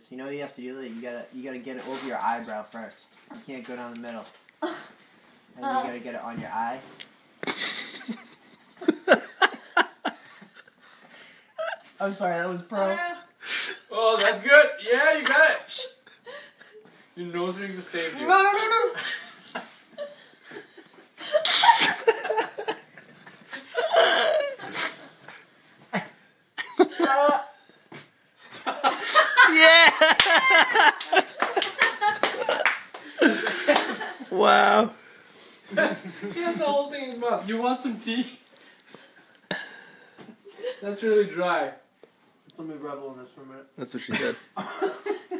this. You know what you have to do? You gotta get it over your eyebrow first. You can't go down the middle. And then you gotta get it on your eye. I'm sorry, that was pro. Oh, that's good. Yeah, you got it. Your nose ring just saved you. No. Yeah! Wow. He has the whole thing in his mouth. You want some tea? That's really dry. Let me revel in this for a minute. That's what she did.